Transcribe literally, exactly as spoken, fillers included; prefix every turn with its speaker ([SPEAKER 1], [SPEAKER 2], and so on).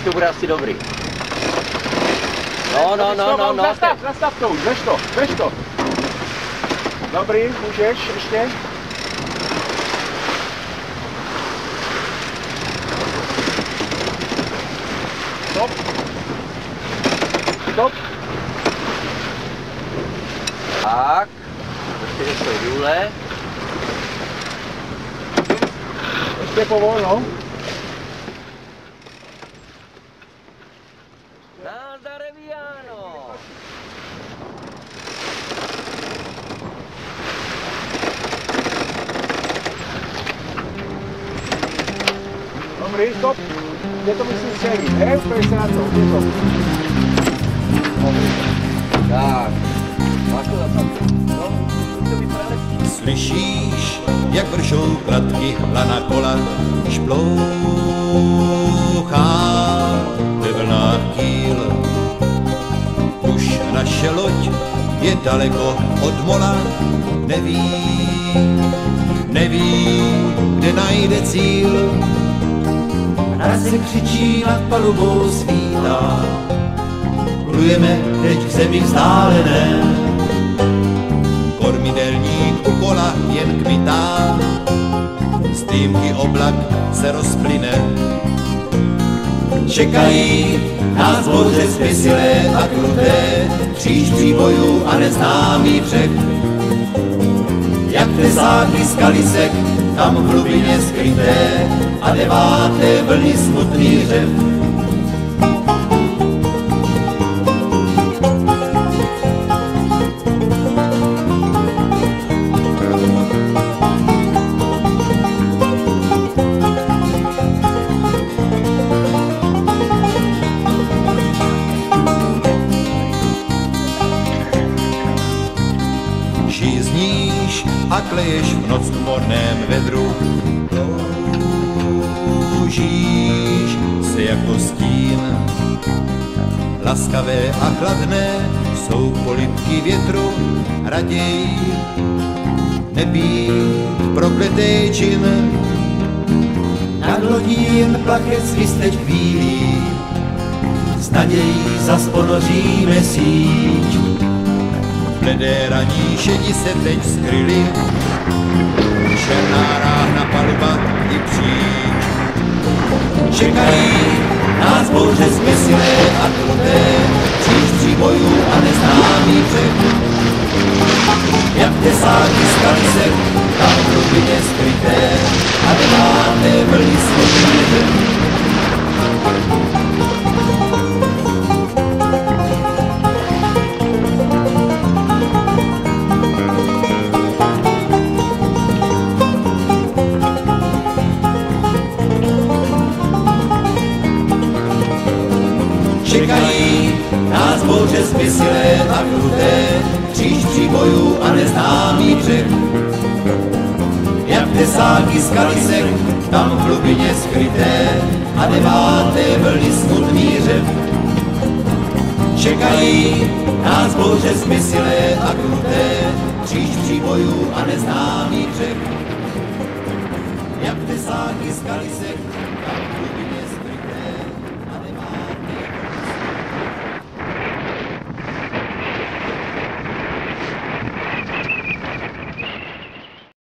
[SPEAKER 1] to bude asi dobrý. No, no, no, no, no.
[SPEAKER 2] Zastav, zastav to už, veš to, veš to. Dobrý, můžeš, ještě. Stop. Stop.
[SPEAKER 1] Tak. Ještě jsou důle.
[SPEAKER 2] Ještě povolno.
[SPEAKER 1] Nazdar, Reviano.
[SPEAKER 2] Dobrý, stop. Kde to musím střelit, he? Pojď se na to, kde to.
[SPEAKER 1] Tak. Máko za to. No, to vypadá lepší.
[SPEAKER 3] Slyšíš, jak vršou kladky, lana kola šplouchá ve vlnách kýl. Už naše loď je daleko od mola, neví, neví, kde najde cíl. Nás se křičí nad palubou svítá, plujeme teď k zemi vzdálené. Kormidelník u kola jen kmitá, z dýmky oblak se rozplyne. Čekají nás bouře zběsilé a kruté, kříž příbojů a neznámý břeh. Jak tesáky skalisek, tam v hlubině skryté a deváté vlny smutný řev. Žízníš a kleješ v nocmorném vedru, toužíš se jako stín. Laskavé a chladné jsou polibky větru, raději nebýt prokletý čin. Nad lodí jen plachet svisteč chvílí, s nadějí zas ponoříme síť. Bledé raní šedi se teď skryly, černá ráhna paluba i příč. Čekají nás bouře zběsilé a kruté, kříž příbojů a neznámý břeh. Jak tesáky skalisek, tam v hlubině skryté a deváté vlny smutný řev. Čekají nás bouře zběsilé a kruté, kříž příbojů a neznámý břeh. Jak tesáky skalisek, tam v hlubině skryté a deváté vlny smutný řev. Čekají nás bouře zběsilé a kruté, kříž příbojů a neznámý břeh.